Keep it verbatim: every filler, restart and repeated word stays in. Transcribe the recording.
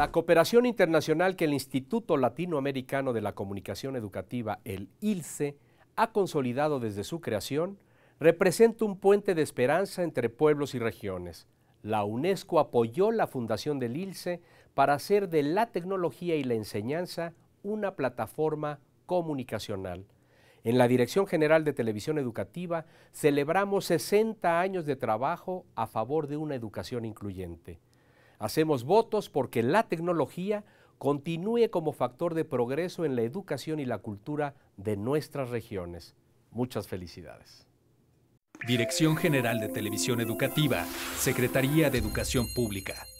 La cooperación internacional que el Instituto Latinoamericano de la Comunicación Educativa, el I L C E, ha consolidado desde su creación, representa un puente de esperanza entre pueblos y regiones. La UNESCO apoyó la fundación del I L C E para hacer de la tecnología y la enseñanza una plataforma comunicacional. En la Dirección General de Televisión Educativa celebramos sesenta años de trabajo a favor de una educación incluyente. Hacemos votos porque la tecnología continúe como factor de progreso en la educación y la cultura de nuestras regiones. Muchas felicidades. Dirección General de Televisión Educativa, Secretaría de Educación Pública.